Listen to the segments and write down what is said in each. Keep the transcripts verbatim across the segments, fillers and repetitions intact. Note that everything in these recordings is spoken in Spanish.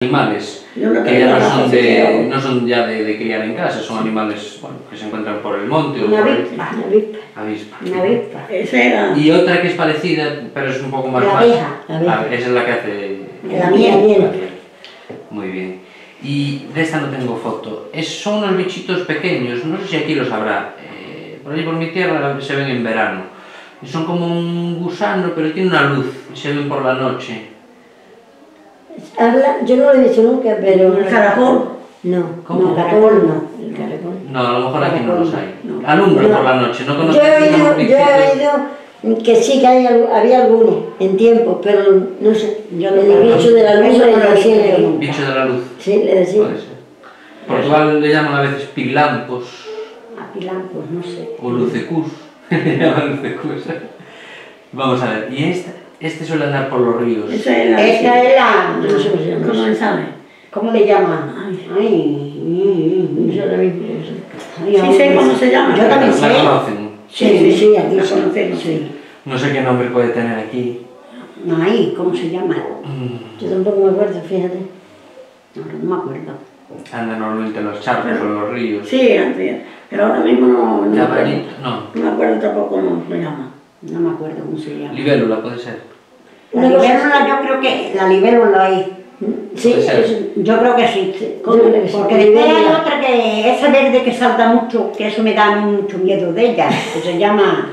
Animales no que ya no son, de, no son ya de, de criar en casa, son animales bueno, que se encuentran por el monte o una por el... avispa, una avispa. Avispa. Una avispa. Esa era. Y otra que es parecida, pero es un poco más La fácil. abeja, la abeja. Ah, esa es la que hace La miel, miel. la miel. Muy bien. Y de esta no tengo foto. Es, son unos bichitos pequeños, no sé si aquí los habrá. Eh, por ahí por mi tierra se ven en verano. Y son como un gusano, pero tiene una luz, y se ven por la noche. Habla, yo no lo he visto nunca, pero... ¿El caracol? No, ¿Cómo? no, el caracol no. El caracol. No, a lo mejor aquí no los hay. No. Alumbra No. por la noche, no conozco. Yo he ningún oído, yo bichito. he oído que sí que hay, al- había algunos en tiempo, pero no sé. Yo no el conozco. bicho de la luz Eso no le lo he decían visto ahí. yo. Bicho de la luz. Sí, le decían. Puede ser. Portugal le llaman a veces piglampos A pilampos, no sé. o lucecús. Le llaman lucecús. Vamos a ver, y esta, este suele andar por los ríos. Esa es la. Esta es la... no sé cómo se llama. ¿Cómo se sabe? ¿Cómo le llaman? Ay. Ay, Yo la vi. ay, Sí sé cómo se llama. Yo también sé. ¿La conocen? Sí, sí, sí, aquí La sí. conocemos. Sí. No sé qué nombre puede tener aquí. No, ahí, ¿cómo se llama? Mm, Yo tampoco me acuerdo, fíjate. No, no me acuerdo. Anda normalmente en los charcos o en los ríos. Sí, antes. Pero ahora mismo no. No, Caballito, no. no me acuerdo tampoco cómo se llama. No me acuerdo cómo se llama. Libélula puede ser. La libélula, yo creo que la libélula ahí. Sí, Puede ser. es- yo creo que sí. ¿Cómo? Yo- Porque después hay otra que, esa verde que salta mucho, que eso me da a mí mucho miedo de ella, que se llama...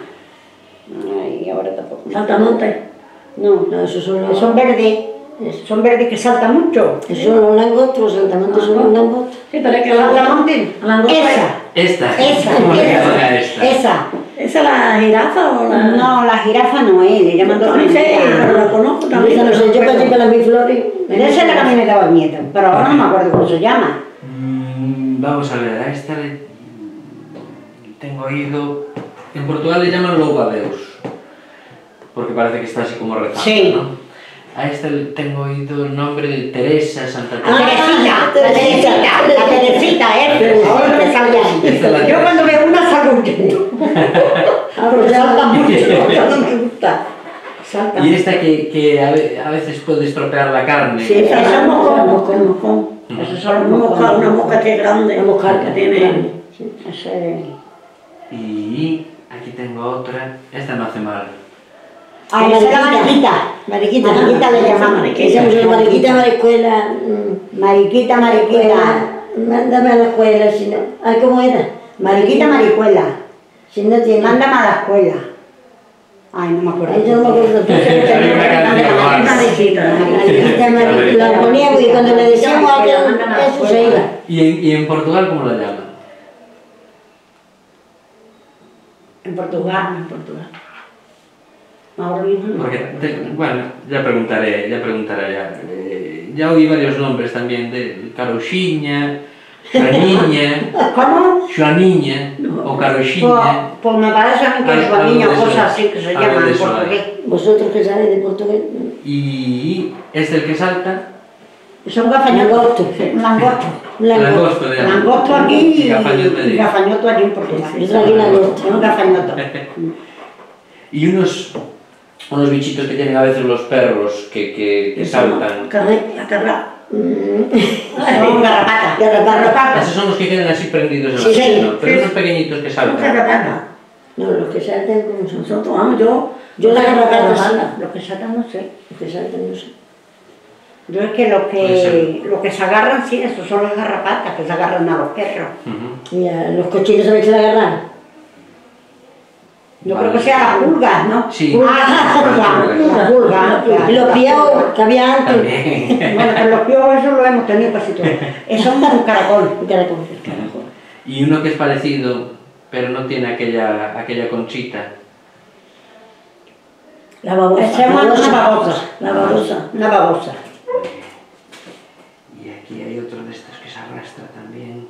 Ay, ahora tampoco. Saltamonte. No, no, esos son los... Son verdes, son verdes que saltan mucho. Esos son los langostos, los saltamontes son los langostos. Sí, pero es que ¿La la langosta? langosta. Esa, Esta. esa, ¿Cómo se llama esa, esta? esa. ¿Esa es la jirafa o la...? No, la jirafa no es, le llaman de otra También sé, pero manera. la conozco también. Esa no sé, yo pero- pasé con las biflores. Pero esa es la que a mí me daba miedo, pero ahora no me acuerdo cómo se llama. Mm, vamos a ver, a esta le... tengo oído... En Portugal le llaman louvadeus. Porque parece que está así como rezando, Sí. ¿no? A esta le tengo oído el nombre de Teresa Santa La Teresa. Teresita, la Teresita, la Teresita, ¿eh? Ahora me salía ahí. Yo cuando veo una salgo huyendo. Porque salta mucho, no me gusta. Salta Y esta que, que a ve- a veces puede estropear la carne. Sí, Esa es esa la mosca, mosca, mosca. moscón. Esos son los Una mosca, moscas. una mosca que es grande. Una mosca que tiene... grande. Sí, esa es... Y aquí tengo otra. Esta no hace mal. Ah, esa es la mariquita. Mariquita, mariquita le llamamos. Mariquita. Esa es mariquita, maricuela. mm, Mariquita, maricuela. Mándame a la escuela, si no... Ay, ¿cómo era? Mariquita, maricuela. Si no tiene... Mándame a la escuela. Ay, no me acuerdo. Ay, yo no me acuerdo. Tú sabes que Hay una canción, no- Ana. Mariquita. Mariquita, maricuela. La ponía porque cuando le decíamos a alguien, eso se iba. ¿Y en, y en Portugal cómo la llaman? En Portugal. En Portugal. Ahora mismo no. Porque, te- bueno, ya preguntaré, ya preguntaré ya. Eh, ya oí varios nombres también de Caroxiña, Juaniña, ¿Cómo? Juaniña o Pues, Caroxiña. pues me parece a mí que Algo- es niña algo de o eso cosas hay. así que se Algo llaman de en eso hay. portugués. ¿Vosotros que sabéis de portugués? Y este el que salta, Son gafañotos. Un langosto. Un Langosto, digamos. Langosto aquí Y y gafañoto allí. y gafañoto allí en Portugal. Sí, sí, Yo aquí langosto. Un gafañoto. y unos, unos bichitos que tienen a veces los perros que, que, que saltan. Carre- La carra. Son garrapatas. Garrapatas. Esos son los que quedan así prendidos en la Sí, sí, sien, ¿no? Pero sí. unos pequeñitos que Son saltan. carrapatas. No, los que saltan como son. Nosotros, vamos, yo... Yo las garrapatas sí. Garrapata. Los que saltan no sé. Los que saltan no sé. Yo es que los Puede que, ser. los que se agarran, sí, esos son las garrapatas, que se agarran a los perros. Ujú. Y a los cochinos sabéis que se agarran. Yo Vale. creo que sea las pulgas, ¿no? Sí. Ah, Las las pulgas. Y los piojos que había antes. También. Bueno, pero los piojos eso lo hemos tenido casi todo. Eso es como un caracol. Un caracol. Y uno que es parecido, pero no tiene aquella, aquella conchita. La babosa. Se llama una babosa. La babosa. Una babosa. Y aquí hay otro de estos que se arrastra también.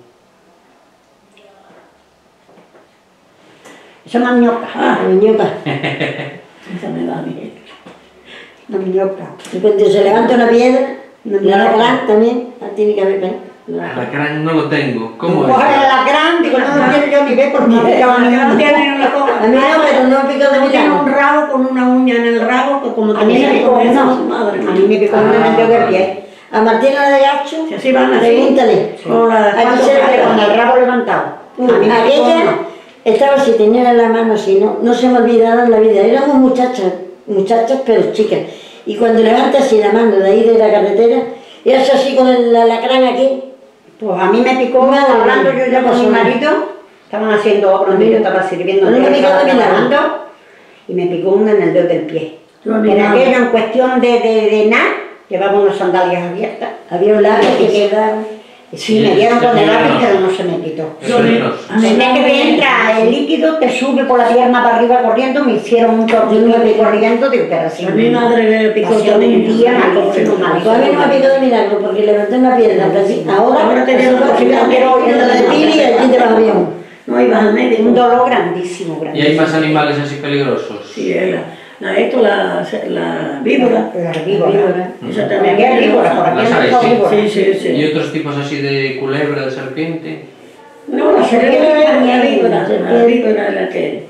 Se llama ñoca. Ah. La ñoca. Esa me va bien. La ñoca. Y cuando se levanta una piedra, la alacrán también, la tiene que haber ahí. Alacrán no lo tengo. ¿Cómo Coge es? el alacrán, digo, no lo quiero yo ni ver porque no me La picaba que no nada. tiene una cosa. A mí no, pero no me picó de Como tiene un mucha. rabo con una uña en el rabo, que como A mí me tenía picó como esa, uno. su madre A mí me picó uno en el dedo del pie. A Martina de Gacho, Si así van así, pregúntale. con la Aquí cuatro se ve caras. con el rabo levantado. A mí me Aquella estaba así, tenía la mano así, no, no se me olvidaron la vida. Éramos muchachas, muchachas pero chicas. Y cuando levanta así la mano de ahí de la carretera, y hace así con el alacrán aquí. Pues a mí me picó, Madre hablando mía, yo ya ¿qué con mi pasó? marido, estaban haciendo obras donde yo estaba sirviendo, A mí me yo picó estaba de mi lado. trabajando, y me picó una en el dedo del pie. Yo a mí En nada. aquello, en cuestión de, de, de nada, llevaba unas sandalias abiertas. Había un lago que piqué. quedaba. Sí, me dieron con el lápiz, pero no se me quitó. Eso es menos. A mí Tenía que me- te entra el líquido, te sube por la pierna para arriba corriendo, me hicieron un tornillo de corriendo, digo, pero así. A mi madre le picó Hacía también. un día malísimo, Pues a mí malísimo. no me picó de milagro porque levanté una piedra, pero sí, ahora, Ahora te dieron eso, cosita, pero en la de Pili y allí te vas bien. No ibas al médico. Un dolor grandísimo, ¿Y grandísimo. hay más animales así peligrosos? Sí, la, la, esto, la, la víbora. La víbora. Esa Por también aquí hay víbora, por aquí Las hay hay, muchas sí. víboras. Sí, sí, sí. ¿Y otros tipos así de culebra, de serpiente? No, la serpiente también, la víbora. La víbora es la que...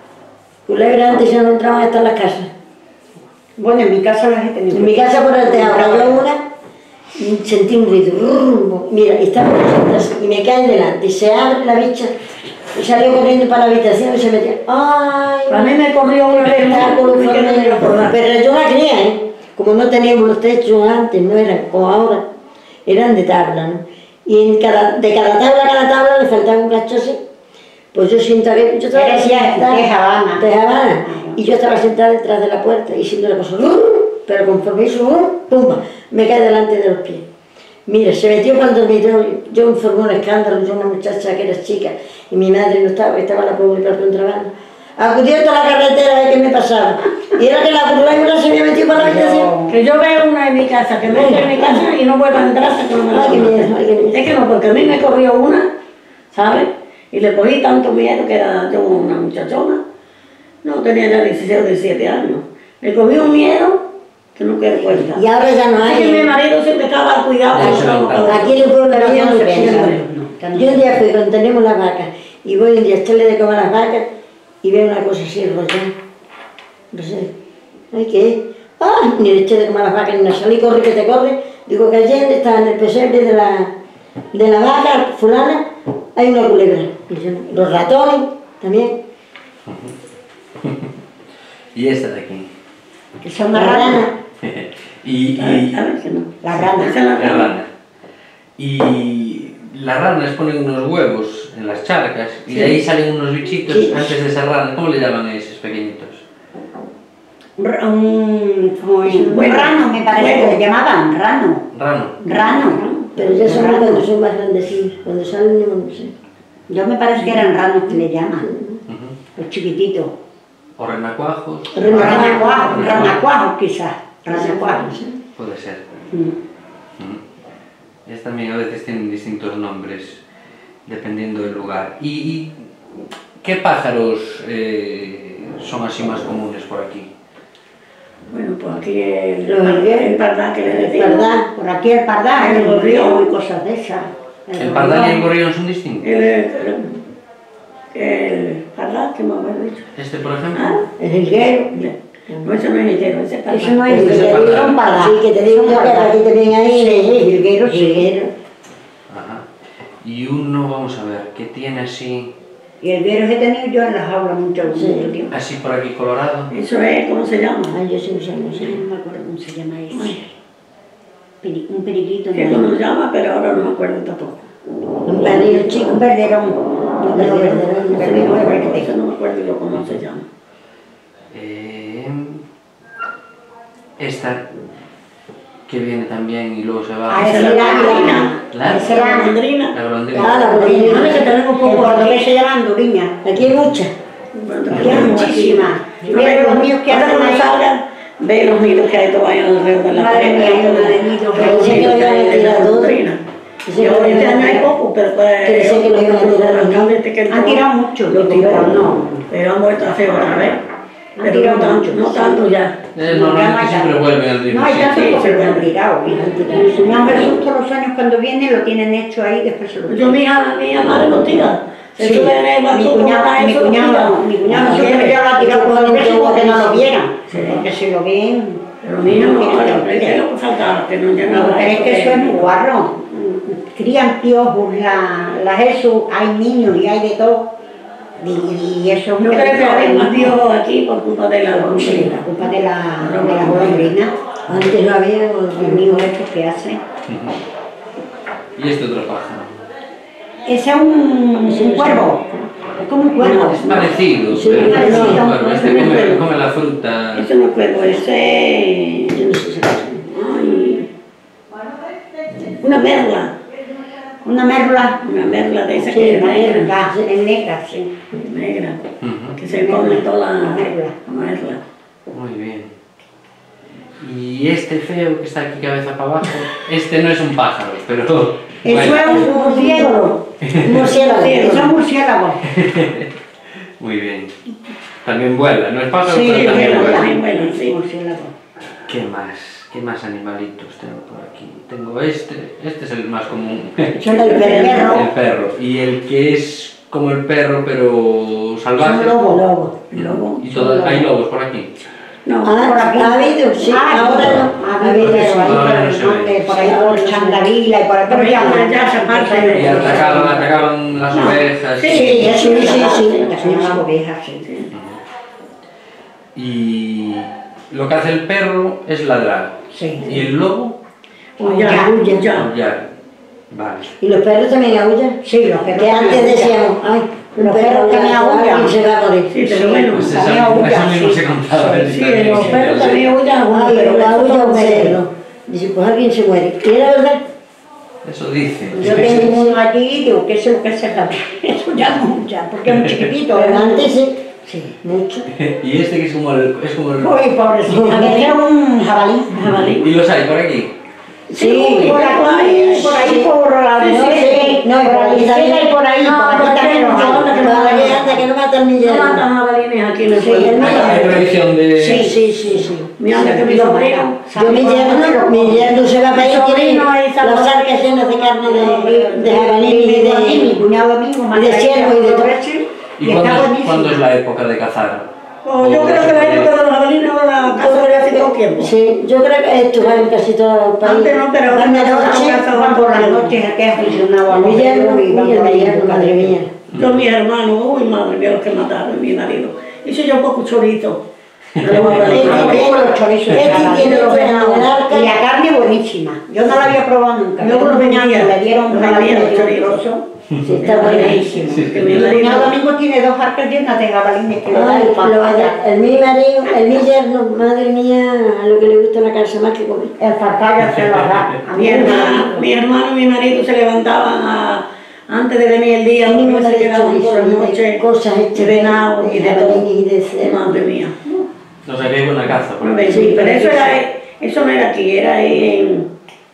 Culebra antes ya no entraban hasta en las casas. Bueno, en mi casa las he tenido. En mi casa por el tejado cayó una y sentí un ruido. Brrr, mira, y estaba así, y me cae delante y se abre la bicha y salió corriendo para la habitación y se metió. ¡Ay! A mí me corrió una vez, espectáculo me quedé formero. acordada. Pero yo la creía, ¿eh? Como no teníamos los techos antes, no eran como ahora, eran de tabla, ¿no? Y en cada, de cada tabla a cada tabla le faltaba un cacho así. Pues yo siento que yo estaba Eres ya sentada, de Habana. de Habana, y yo estaba sentada detrás de la puerta y siendo la cosa, pero conforme hizo, ¡pumba!, me cae delante de los pies. Mira, se metió cuando miró, yo informé un escándalo, yo una muchacha que era chica, y mi madre no estaba, estaba la pobre para contrabando. Acudió a la carretera a ver qué me pasaba. Y era que la culebra se había metido para la habitación. Que yo veo una en mi casa, que me entra en mi casa y no vuelvo a entrar hasta que no me la Ay, qué conozca. miedo, ay, qué miedo. Es que no, porque a mí me corrió una, ¿sabes? Y le cogí tanto miedo que era yo una muchachona. No, tenía ya dieciséis o diecisiete años. Le cogí un miedo que no quiero cuenta. Y ahora ya no Así que mi hay. marido siempre estaba al cuidado. Eso con no los está. caballos. Aquí en el pueblo Pero había no muy se piensa, pensado. no. Yo un día fui cuando tenemos las vacas y voy un día a echarle de comer a las vacas y veo una cosa así enrollada. No sé, ay, ¿qué? ¡Ay! Ni le eché de comer a las vacas ni nada. Salí, corre que te corre. Digo que allí está en el pesebre de la, de la vaca fulana, hay una culebra. Y yo, los ratones también. ¿Y esta de aquí? Que son La una rana. rana. y, A ver, y a ver que no. La rana. Esa es la la rana. rana. Y las ranas ponen unos huevos en las charcas y de ahí salen unos bichitos Sí. antes de ser ranas. ¿Cómo le llaman a esos pequeñitos? Un, ra- un, como es, un Huevo. rano, me parece que Huevo. le llamaban, rano. Rano. Rano. Pero ya son Rano. cuando son más grandecitos, cuando salen, no sé. Yo me parece que eran ranos que le llaman, Ujú. los chiquititos. O renacuajos. Ranacuajos, ranacuajos quizás, ranacuajos. Puede ser. Mm. Ujú. Ellas también a veces tienen distintos nombres dependiendo del lugar. ¿Y, y qué pájaros eh, son así más comunes por aquí? Bueno, pues aquí el, Los el, higueros. pardal que le decimos. ¿Verdad? Por aquí el pardal, El el gorrión. gorrión y cosas de esas. ¿El pardal y el gorrión son distintos? El, el, el pardal, que me haber dicho. Este, por ejemplo. Ah, El jilguero. no, ese no es higuero, ese es pardal. Eso no es El Ese jilguero, pardal. son pardal. Sí, que te digo Son yo que pardal. aquí también hay Sí, jilguero, sí. jilguero. Ajá. Y uno, vamos a ver, que tiene así, Y el viejo he tenido yo en las aulas mucho, Sí. mucho tiempo. así por aquí colorado. Eso es, ¿cómo se llama? Ay, yo sí no sé, no sé. No me acuerdo cómo se llama ese. Peri- un periquito. Que ¿no? cómo se llama, pero ahora no me acuerdo tampoco. Un perrillo chico. Un verderón. Un verderón, un verderón, un verderón. Eso no me acuerdo yo cómo se llama. Eh, esta, que viene también y luego se va. Ah, esa Esa es es la la golondrina. La- Esa es la golondrina. La golondrina. Ah, la golondrina. No, que tenemos En poco cordobés se llama anduriña. Aquí hay muchas. Aquí hay muchísimas. Yo Mira veo los míos que ahora hacen cuando ahí. salgan, ve los nidos que hay todavía alrededor de la Madre mía, hay una de nidos. Pero sí que lo iban a tirar todo. Yo este año hay poco, pero pues... Que decían que lo iban a tirar los alcalde este que Han entró, tirado mucho. lo digo, tiró, pero no. pero han vuelto a hacer otra vez. Han Pero tirado no tanto, mucho, no sí. tanto ya. Eh, normalmente siempre vuelven al mismo No hay sitio. tanto sí, porque sí, lo han sí. tirado. Mi señor Jesús todos los años cuando viene lo tienen hecho ahí, después se lo Yo tiran. mi hija, mi hija madre lo tira. Sí, Eso de en el mi banco, cuñado, como mi eso lo cuñado, tira. mi cuñado Ah, Jesús ¿qué? ya lo ha tirado por dos veces porque no lo vieran. Sí. Porque si lo ven, Pero niños no, es que es lo que faltaba, que no llenaba. No, pero es que eso es muy guarro. Crían piojos, la, la Jesús, hay niños y hay de todo. Y, y eso es Yo un creo que hay peligro. más piojos aquí por culpa de la Sí, golondrina. la culpa de la, de la golondrina. Antes no había Los golondrina. niños estos que hacen. Y este otro pájaro. Ese es un, un cuervo. Es como un cuervo. Es parecido, Sí, pero no es parecido. un cuervo. Este No, come, no. come la fruta. Ese no es cuervo, ese... yo no sé si ay, una merla, Una mérula. una merla de esa Sí, que es una negra, Negra, es negra, sí. negra, Ujú. que se come toda la Merla. merla. Muy bien. Y este feo que está aquí cabeza para abajo, este no es un pájaro, pero... Eso bueno, es un murciélago. Murciélago. Eso es un murciélago. muy bien. También vuela, no es pájaro, Sí, pero también vuela, vuela. también vuela, sí. Murciélago. ¿Qué más? ¿Qué más animalitos tengo por aquí? Tengo este, este es el más común. Eso es el perro. El perro. Y el que es como el perro, pero salvaje. Es un lobo. Lobo. Lobo. Y todo, hay lobos por aquí. No, Ah, Por aquí. ha habido, sí, Ah, ahora no. no. Ha habido, pero ahí Ahora no por se el ve. monte, por ahí por Chandavila y por ahí Pero por ya, allá. ya esa parte. Y atacaban, atacaban las ovejas. Sí, Sí, eso sí, sí, sí, sí. sí. Las ovejas, sí. Y lo que hace el perro es ladrar. Sí. Y el lobo, Aullar, Aullar. aullar. aullar. Vale. Y los perros también aullan. Sí, los perros. Que antes también decíamos, ay, un Los perro perros también aullan. y se va a morir. Sí, pero bueno, Pues también eso, aullan, eso mismo sí. se contaba. Sí, en sí, Italia, los sí, perros sí. también aullan, Ay, pero pero eso aulla no un sé. perro. Dice, pues alguien se muere. ¿Y era verdad? Eso dice. Yo tengo uno allí y digo, ¿qué es lo que se llama? Eso ya no, ya, porque es muy chiquitito. Pero ¿eh? antes sí, Sí. mucho. Y este que es como el... Es como el... Uy, pobrecito. Este es un jabalí. Jabalí. ¿Y los hay por aquí? Sí, Por aquí, por ahí, por la Sí, sí, sí. no, por la izquierda y por ahí, No, por por aquí aquí también no, los hay. no, que no vaya hasta que no mata el No millero. matan jabalines aquí en el Sí, pueblo. el mío. Hay tradición de... Sí, sí, sí, sí. Mira, anda que mi sobrino. Yo mi yerno, mi yerno se va para ir, Mi tiene sobrino ahí está las por- arcas llenas de carne de, de jabalí Mi y mi de... cuñado mismo, y de ciervo y de todo. ¿Y Y está cuándo es, buenísimo. cuándo es la época de cazar? Oh, yo creo que la época de los jabalines no la caza casi todo el tiempo. Sí, yo creo que esto va en casi todo el país. Antes no, pero Van de ahora noche, no cazaban Van por las noches, que es aficionado a mi los yerno, perros y mi van por ahí. yerno, madre mía. Yo, mi hermano, uy, madre mía, los que mataron, mi marido. Hice yo poco chorito. Luego, Este Yo tiene- como los chorizos de este jabalí. tiene los venados. Y la carne buenísima. Yo no la había probado nunca. Luego Tengo los un cuñado que vendía, le dieron un los jabalí vendía los de un chorizos. trozo. Sí, está Está buenísimo. buenísimo. Que mi Mi marido- cuñado Domingo tiene dos arcas llenas de jabalines que le da Ay, el lo- papaya. el mi marido, el mi yerno, madre mía, a lo que le gusta la casa más que comer. El papaya se lo da. A mí Mi hermano, mi hermano y mi marido se levantaban a, antes de venir el día, Tenemos porque se de quedaban por la chorizo, noche, de cosas hechas de venado y de todo. jabalí y de cerdo. Madre mía. No sé, que hay buena caza. por No aquí. ves, sí, pero eso, era, eso no era aquí, era en...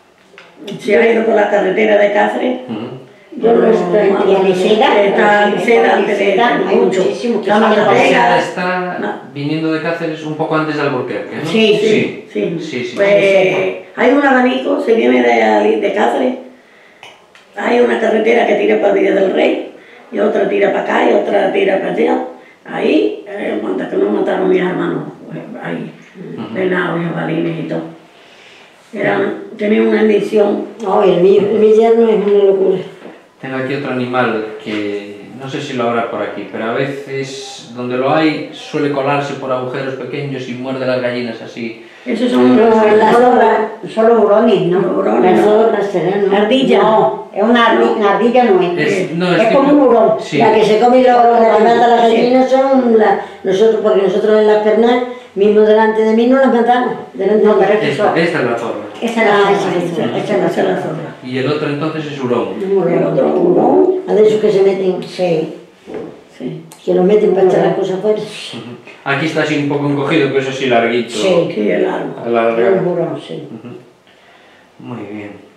Se ha ido por la carretera de Cáceres. Ujú. Yo no estoy Y a Liceda, Está Liceda antes de Liceda, hay mucho. muchísimo que La sale La por ahí. Liceda Liceda está No. viniendo de Cáceres un poco antes de Alburquerque, ¿no? Sí, sí. Sí, Sí, sí. Pues hay un abanico, se viene de, Ali- de Cáceres, hay una carretera que tira para Villa del Rey, y otra tira para acá y otra tira para allá. Ahí, eh, manda que no mataron a mis hermanos, pues, ahí, venados y jabalines y todo. Eran, tenían una ambición. Ay, el mi, el mi yerno es una locura. Tengo aquí otro animal que no sé si lo habrá por aquí, pero a veces donde lo hay suele colarse por agujeros pequeños y muerde las gallinas así. Esos son No, los la zorra, Solo hurones, ¿no? Los hurones. la zorra será, ¿no? ardilla. No, es una ardilla, una ardilla no es. Es- no, es es como tipo- un hurón. Sí. La que se come y lo la que mata las Sí. gallinas son la, nosotros, porque nosotros en las pernas, mismo delante de mí no las matamos. Delante No, de pero mí. es Esta, esa es la zorra. Esa es la Ah, zorra, esa es esa- la esa es la Esa es la zorra. zorra. Y el otro entonces es hurón. Un El otro hurón. hurón. A de esos que se meten, Sí. Sí, que lo meten para echar las cosas fuera. Ujú. Aquí está así un poco encogido, pero eso sí larguito. Sí. sí, el largo. Alargado. Un hurón, sí. Ujú. Muy bien.